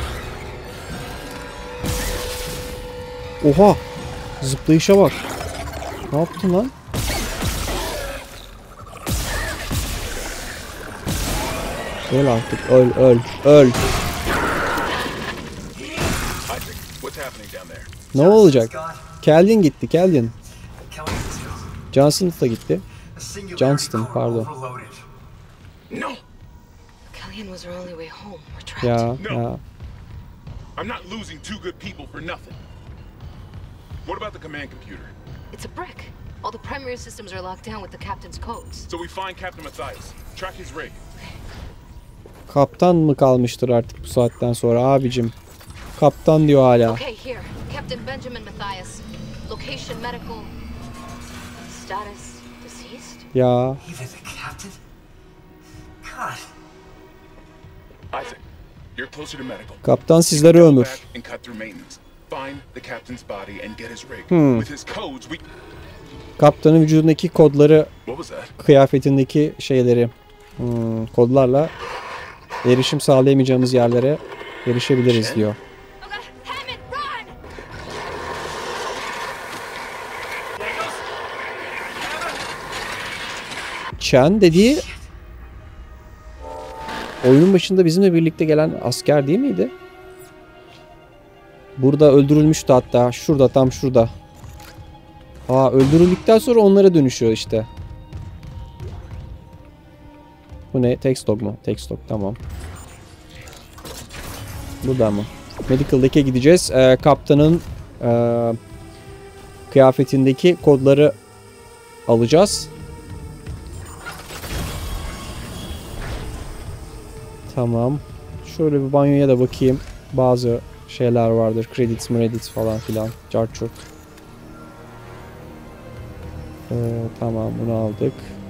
Oha! Zıplayışa bak. Ne yaptın lan? Öl artık. Öl, öl, öl. Ne olacak? Callian gitti, Callian. Johnston da gitti. Johnston, pardon. Callian was our only way home. We're trapped. Ya. I'm not losing two good people for nothing. What about the command computer? It's a brick. All the primary systems are locked down with the captain's codes. So we find Captain Matthias. Track his rig. Kaptan mı kalmıştır artık bu saatten sonra abicim? Kaptan diyor hala. Okay, here. Captain Benjamin Matthias. Location medical. Status deceased. Ya. Even the captain? God. Isaac, you're closer to medical. Kaptan sizlere ömür. And cut through maintenance. Find the captain's body and get his rig. With his codes we... Kaptanın vücudundaki kodları, What was that? kıyafetindeki şeyleri, kodlarla erişim sağlayamayacağımız yerlere erişebiliriz diyor. Chen dediği oyunun başında bizimle birlikte gelen asker değil miydi? Burada öldürülmüştü hatta. Şurada, tam şurada. Aa, öldürüldükten sonra onlara dönüşüyor işte. Bu ne? Textdog mu? Textdog, tamam. Burada mı? Medical Deck'e gideceğiz. Kaptanın kıyafetindeki kodları alacağız. Tamam. Şöyle bir banyoya da bakayım. Bazı şeyler vardır. Credits falan filan. Carchurt. Tamam, bunu aldık.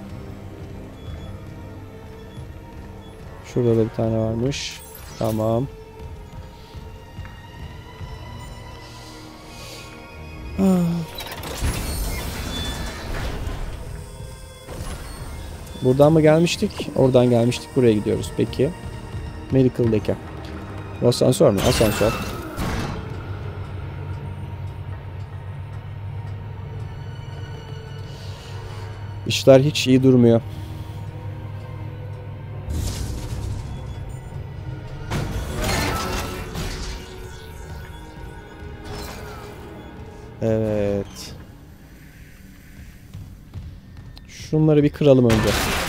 Şurada da bir tane varmış. Tamam. Buradan mı gelmiştik? Oradan gelmiştik. Buraya gidiyoruz. Peki. Medical Deck'e. Asansör mü? Asansör. İşler hiç iyi durmuyor. Evet. Şunları bir kıralım önce.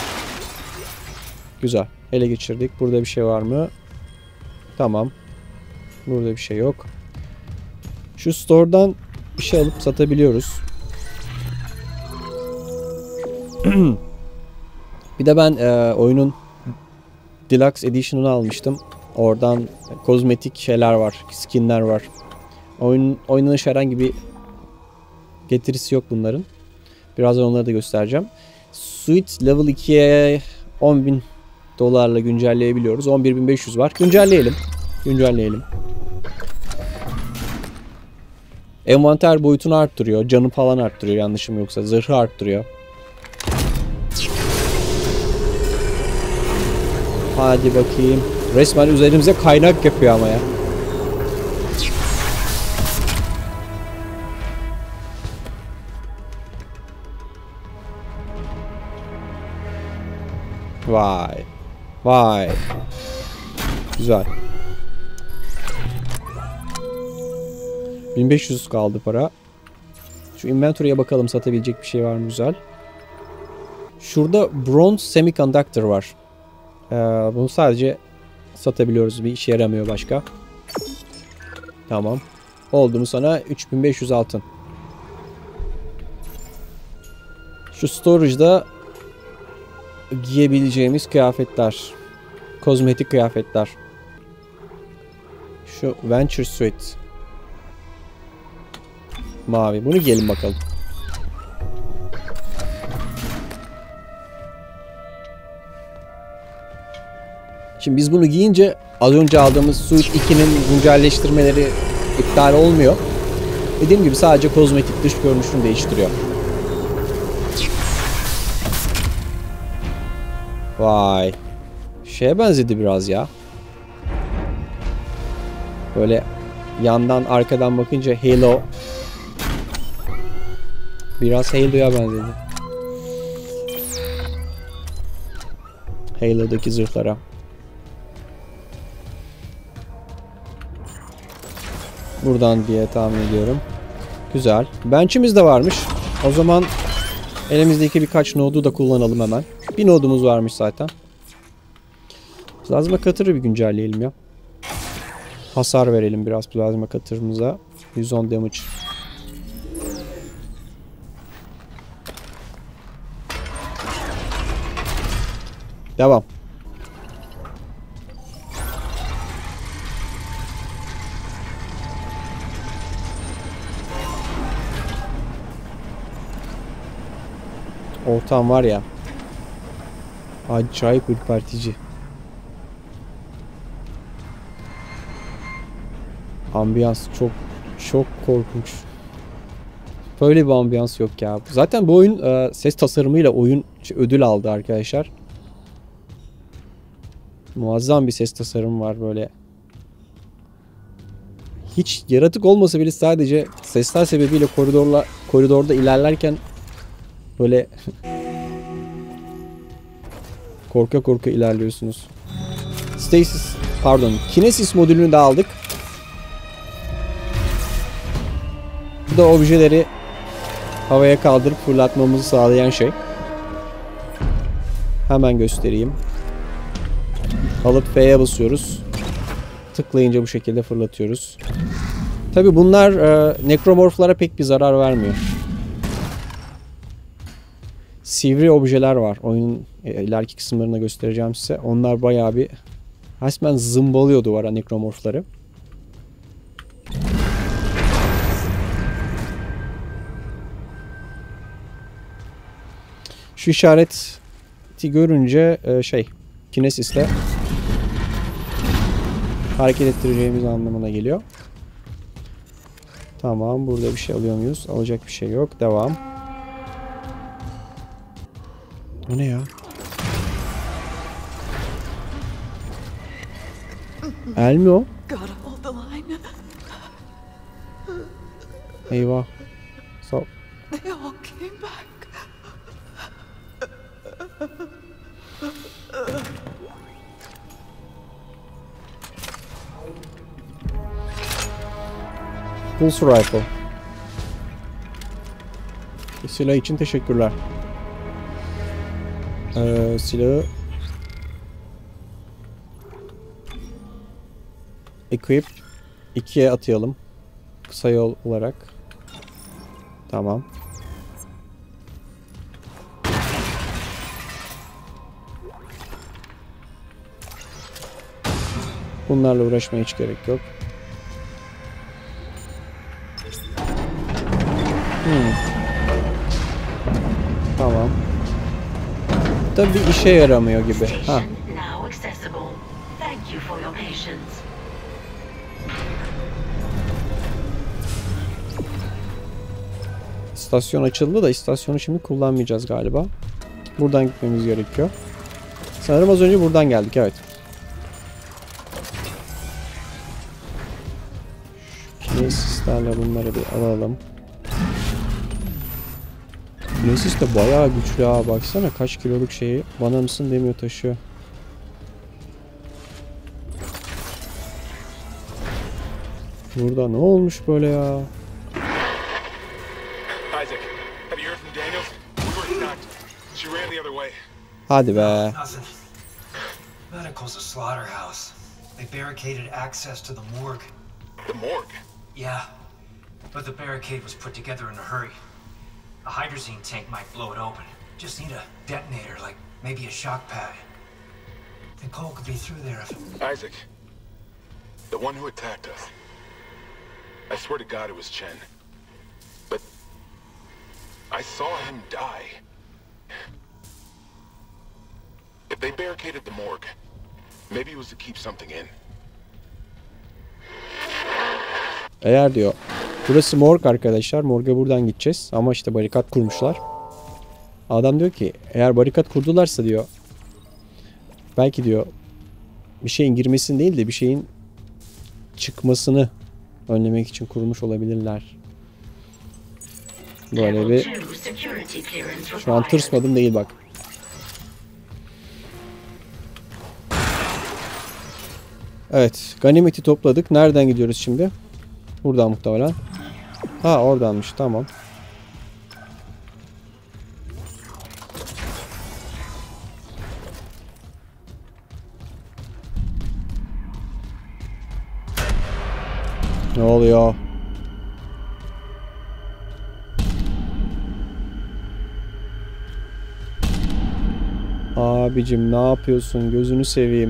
Güzel. Ele geçirdik. Burada bir şey var mı? Tamam. Burada bir şey yok. Şu store'dan bir şey alıp satabiliyoruz. Bir de ben oyunun Deluxe Edition'ını almıştım. Oradan kozmetik şeyler var. Skinler var. Oynanış herhangi bir getirisi yok bunların. Birazdan onları da göstereceğim. Suite Level 2'ye $10.000 güncelleyebiliyoruz. 11.500 var. Güncelleyelim. Güncelleyelim. Envanter boyutunu arttırıyor. Canı falan arttırıyor yanlışım yoksa. Zırhı arttırıyor. Hadi bakayım. Resmen üzerimize kaynak yapıyor ama ya. Vay. Vay. Güzel. 1500 kaldı para. Şu inventory'e bakalım satabilecek bir şey var mı? Güzel. Şurada bronze semiconductor var. Bunu sadece satabiliyoruz. Bir işe yaramıyor başka. Tamam. Oldu mu sana? 3500 altın. Şu storage'da giyebileceğimiz kıyafetler. Kozmetik kıyafetler. Şu Venture Suite. Mavi. Bunu giyelim bakalım. Şimdi biz bunu giyince az önce aldığımız Suite 2'nin güncelleştirmeleri iptal olmuyor. Dediğim gibi sadece kozmetik dış görünüşünü değiştiriyor. Vay. Şeye benzedi biraz ya. Böyle yandan arkadan bakınca Halo. Biraz Halo'ya benzedi. Halo'daki zırhlara. Buradan diye tahmin ediyorum. Güzel. Bench'imiz de varmış. O zaman elimizdeki birkaç node'u da kullanalım hemen. Bir node'umuz varmış zaten. Plazma cutter'ı bir güncelleyelim ya. Hasar verelim biraz plazma cutter'ımıza. 110 damage. Devam. Ortam var ya. Acayip ürpertici. Ambiyans çok korkunç. Böyle bir ambiyans yok ya. Zaten bu oyun ses tasarımıyla oyun ödül aldı arkadaşlar. Muazzam bir ses tasarımı var böyle. Hiç yaratık olmasa bile sadece sesler sebebiyle koridorda ilerlerken böyle korka korka ilerliyorsunuz. Kinesis modülünü de aldık. Bu da objeleri havaya kaldırıp fırlatmamızı sağlayan şey. Hemen göstereyim. Alıp F'ye basıyoruz. Tıklayınca bu şekilde fırlatıyoruz. Tabi bunlar nekromorflara pek bir zarar vermiyor. Sivri objeler var. Oyunun ileriki kısımlarına göstereceğim size. Onlar bayağı bir resmen zımbalıyor duvara nekromorfları. Şu işareti görünce Kinesis'le hareket ettireceğimiz anlamına geliyor. Tamam. Burada bir şey alıyor muyuz? Alacak bir şey yok. Devam. O ne ya? El mi o? Gotta hold the line. Eyvah. They all came back. Pulse Rifle. Silah için teşekkürler. Silahı Equip 2'ye atayalım. Kısa yol olarak. Tamam. Bunlarla uğraşmaya hiç gerek yok. Tamam. Tabii işe yaramıyor gibi. Ha. İstasyon açıldı da istasyonu şimdi kullanmayacağız galiba. Buradan gitmemiz gerekiyor. Sanırım az önce buradan geldik, evet. Kinesislerle bunları bir alalım. Kinesis de bayağı güçlü ha, baksana kaç kiloluk şeyi bana mısın demiyor, taşıyor. Burada ne olmuş böyle ya? Isaac, have you heard from Daniels? We were knocked. She ran the other way. Hadi be. Nothing. Medical's a slaughterhouse. They barricaded access to the morgue. The morgue? Yeah, but the barricade was put together in a hurry. A hydrazine tank might blow it open. Just need a detonator, like maybe a shock pad. And Cole could be through there if... Isaac, the one who attacked us. I swear to God it was Chen. But I saw him die. If they barricaded the morgue, maybe it was to keep something in. Eğer diyor, burası morg arkadaşlar, morga buradan gideceğiz ama işte barikat kurmuşlar. Adam diyor ki eğer barikat kurdularsa diyor, belki diyor bir şeyin girmesini değil de bir şeyin çıkmasını önlemek için kurmuş olabilirler. Böyle bir, şu an tırsmadım değil bak. Evet, ganimeti topladık. Nereden gidiyoruz şimdi? Buradan muhtemelen. Ha, oradanmış, tamam. Ne oluyor? Abicim ne yapıyorsun? Gözünü seveyim.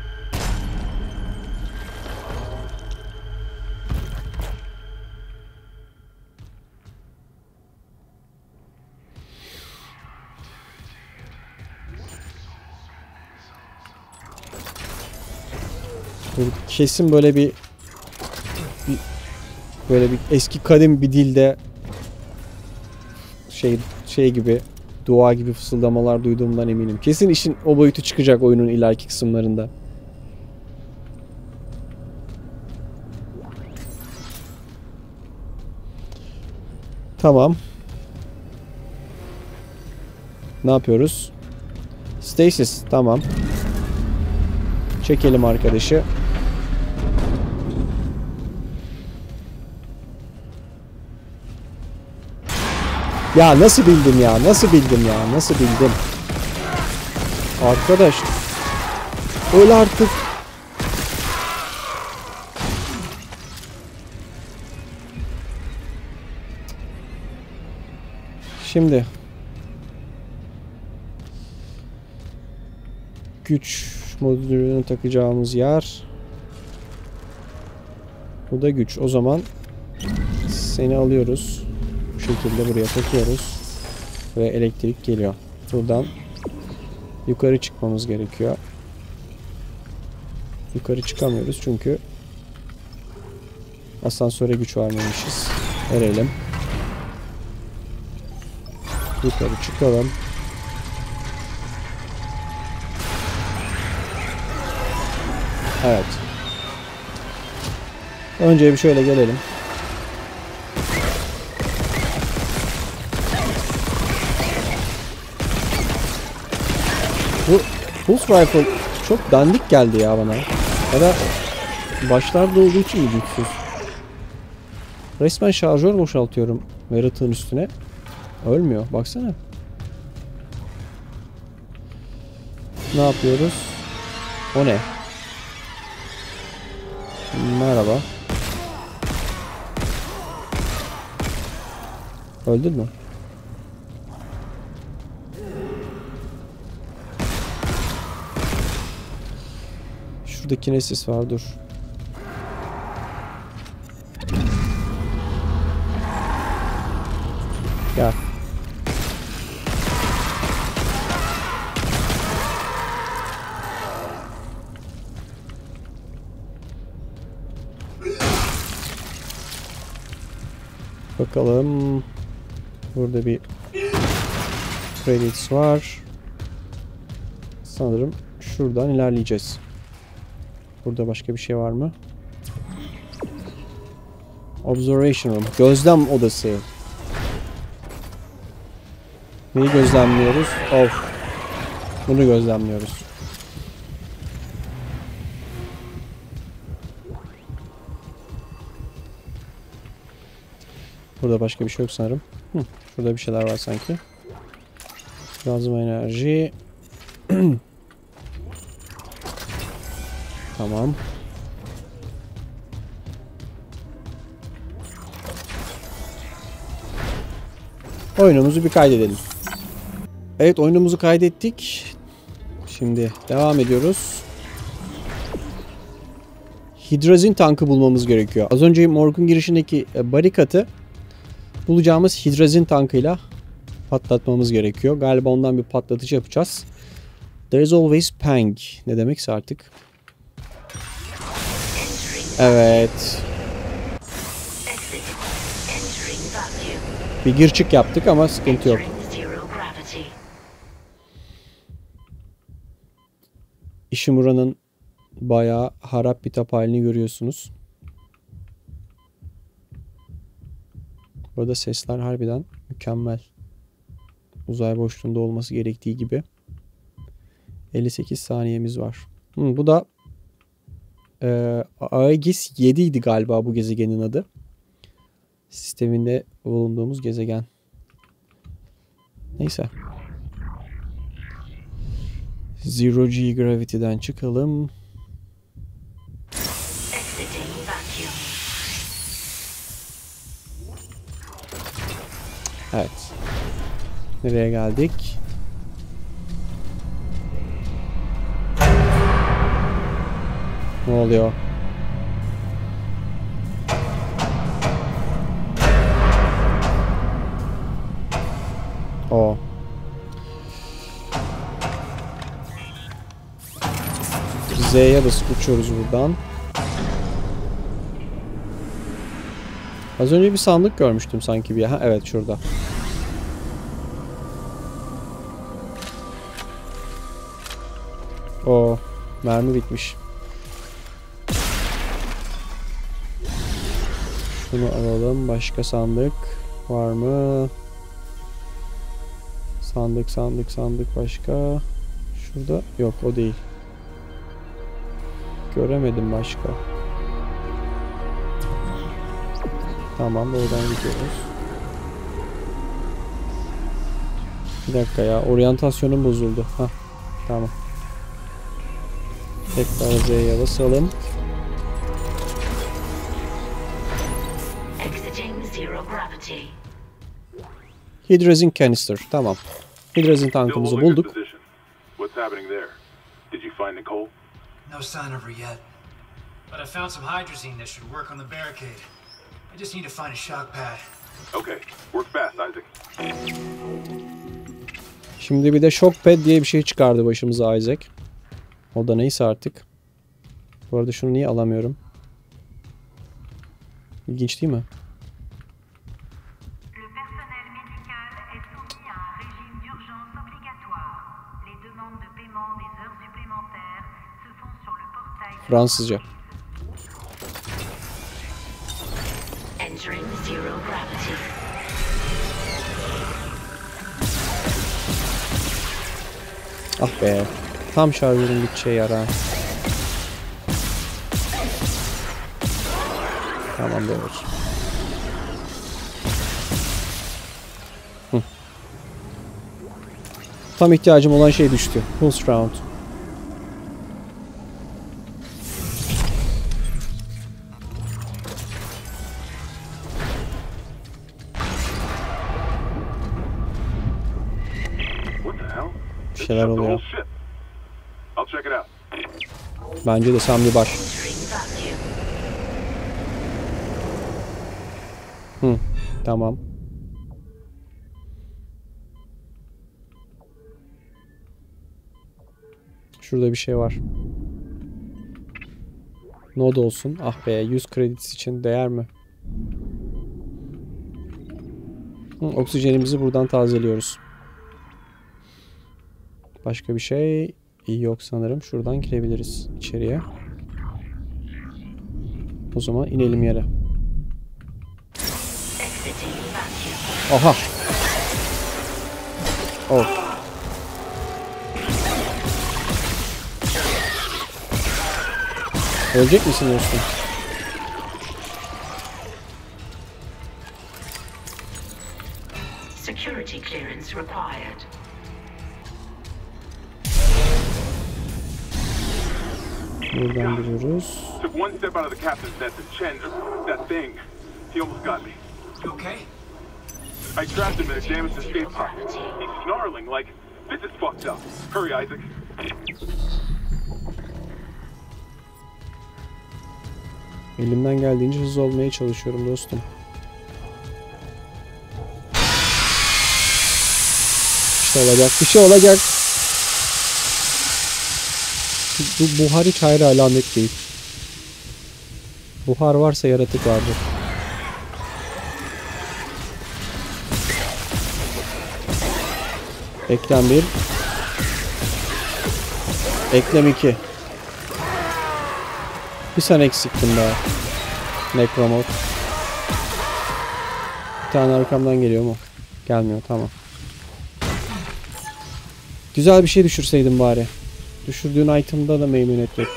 Kesin böyle bir eski kadim bir dilde şey gibi, dua gibi fısıldamalar duyduğumdan eminim. Kesin işin o boyutu çıkacak oyunun ileriki kısımlarında. Tamam. Ne yapıyoruz? Stasis, tamam. Çekelim arkadaşı. Ya nasıl bildim ya? Nasıl bildim ya? Nasıl bildim? Arkadaş. Öl artık. Şimdi. Güç modülünü takacağımız yer. Bu da güç. O zaman seni alıyoruz. Bu şekilde buraya takıyoruz. Ve elektrik geliyor. Buradan yukarı çıkmamız gerekiyor. Yukarı çıkamıyoruz çünkü asansöre güç vermemişiz. Verelim. Yukarı çıkalım. Evet. Önce bir şöyle gelelim. Bu Pulse Rifle çok dandik geldi ya bana. Ya da başlarda olduğu için iyi güçsüz. Resmen şarjör boşaltıyorum Merit'in üstüne. Ölmüyor. Baksana. Ne yapıyoruz? O ne? Merhaba. Öldün mü? Şurada kinesis var, dur. Gel. Bakalım. Burada bir credits var. Sanırım şuradan ilerleyeceğiz. Burada başka bir şey var mı? Observation room. Gözlem odası. Neyi gözlemliyoruz? Of. Bunu gözlemliyoruz. Burada başka bir şey yok sanırım. Şurada bir şeyler var sanki. Plazma enerji. Tamam. Oyunumuzu bir kaydedelim. Evet, oyunumuzu kaydettik. Şimdi devam ediyoruz. Hidrazin tankı bulmamız gerekiyor. Az önce morgun girişindeki barikatı bulacağımız hidrazin tankıyla patlatmamız gerekiyor. Galiba ondan bir patlatıcı yapacağız. There is always pang. Ne demekse artık. Evet. Bir gir çık yaptık ama sıkıntı yok. Ishimura'nın bayağı harap bitap halini görüyorsunuz. Burada sesler harbiden mükemmel. Uzay boşluğunda olması gerektiği gibi. 58 saniyemiz var. Bu da Aegis 7 idi galiba bu gezegenin adı. Sisteminde bulunduğumuz gezegen. Neyse. Zero G Gravity'den çıkalım. Evet. Nereye geldik? Ne oluyor? O. Z'ye basıp uçuyoruz buradan. Az önce bir sandık görmüştüm sanki bir. Ha, evet şurada. O mermi bitmiş. Şunu alalım. Başka sandık var mı? Sandık başka. Şurada yok, o değil. Göremedim başka. Tamam, oradan gidiyoruz. Bir dakika ya, oryantasyonum bozuldu. Hah, tamam. Tekrar Z'ye basalım. Hydrazine canister. Tamam. Hydrazine tankımızı bulduk. What's happening there? Did you find Nicole? No sign of her yet. But I found some hydrazine that should work on the barricade. I just need to find a shock pad. Okay, work fast, Isaac. Şimdi bir de shock pad diye bir şey çıkardı başımıza Isaac. O da neyse artık. Bu arada şunu niye alamıyorum? İlginç değil mi? Fransızca. Entering zero gravity. Ah be. Tam şarjörün biteceği yer ha. Tamam böyle. Tam ihtiyacım olan şey düştü. Pulse round. Bir şeyler oluyor. Bence de sen bir baş. Tamam. Şurada bir şey var. Node olsun. Ah be, 100 kredisi için değer mi? Oksijenimizi buradan tazeliyoruz. Başka bir şey yok sanırım. Şuradan girebiliriz içeriye. O zaman inelim yere. Aha. Oh. Ölecek misin dostum? Security clearance required. Buradan giriyoruz. Took one step out of the captain's nest and Chen, that thing, he almost got me. You okay? I trapped him in a damaged escape pod. He's snarling like, this is fucked up. Hurry, Isaac. Elimden geldiğince hızlı olmaya çalışıyorum dostum. Bir şey olacak, bir şey olacak. Bu buhar hiç hayra alamet değil. Buhar varsa yaratık vardır. Eklem 1. Eklem 2. Bir sen eksiktin daha. Necromorph. Bir tane arkamdan geliyor mu? Gelmiyor, tamam. Güzel bir şey düşürseydim bari. Düşürdüğün item'da da memnuniyet yok.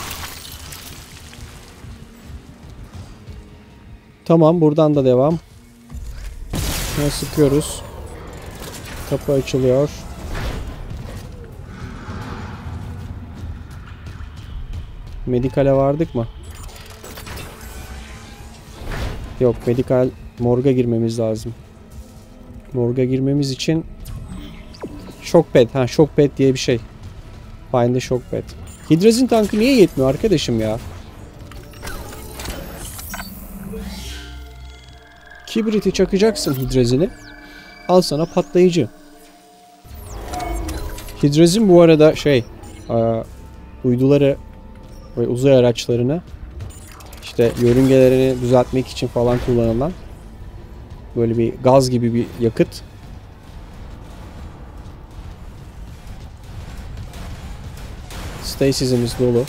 Tamam, buradan da devam. Şuna sıkıyoruz. Kapı açılıyor. Medikale vardık mı? Yok, medikal morga girmemiz lazım. Morga girmemiz için shock pad. Ha, shock pad diye bir şey. Find the shock pad. Hidrazin tankı niye yetmiyor arkadaşım ya? Kibriti çakacaksın hidrazini. Al sana patlayıcı. Hidrazin bu arada uyduları ve uzay araçlarını işte yörüngelerini düzeltmek için falan kullanılan böyle bir gaz gibi bir yakıt. Stasis'imiz dolu.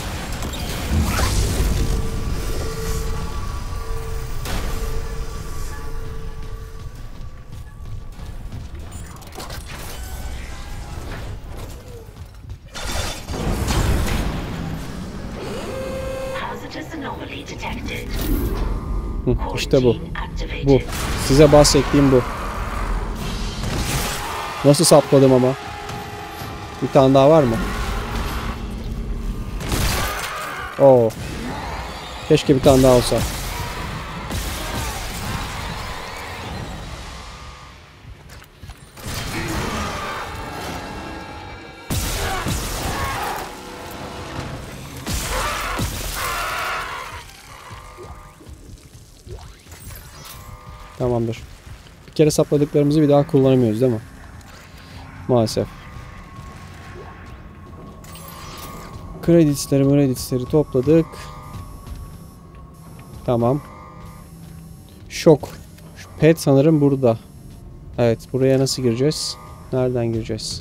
İşte bu. Bu. Size bahsettiğim bu. Nasıl sapladım ama. Bir tane daha var mı? Oo. Keşke bir tane daha olsa. Tamamdır. Bir kere sapladıklarımızı bir daha kullanamıyoruz değil mi? Maalesef. Kreditleri topladık. Tamam. Şok. Pet sanırım burada. Evet, buraya nasıl gireceğiz? Nereden gireceğiz?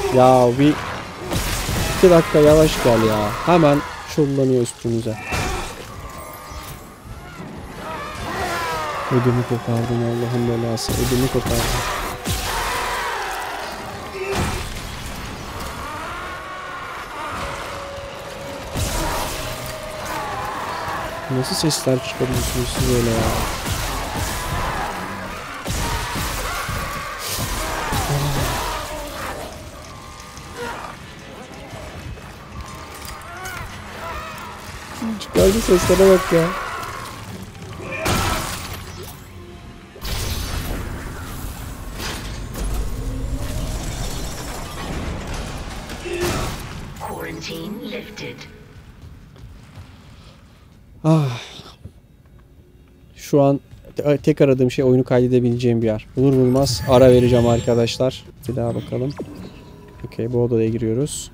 Ya bir 2 dakika yavaş gel ya. Hemen çullanıyor üstümüze. Ödümü kopardım Allah'ın belası. Ödümü kopardım. Nasıl sesler çıkarıyorsunuz siz öyle ya? Çıkardı seslere bak ya. Quarantine lifted. Şu an tek aradığım şey oyunu kaydedebileceğim bir yer. Bulur bulmaz ara vereceğim arkadaşlar. Bir daha bakalım. Okey, bu odaya giriyoruz.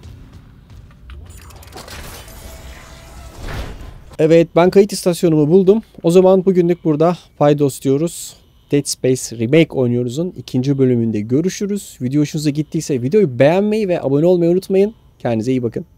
Evet, ben kayıt istasyonumu buldum. O zaman bugünlük burada paydos diyoruz. Dead Space Remake oynuyoruz'un 2. bölümünde görüşürüz. Video hoşunuza gittiyse videoyu beğenmeyi ve abone olmayı unutmayın. Kendinize iyi bakın.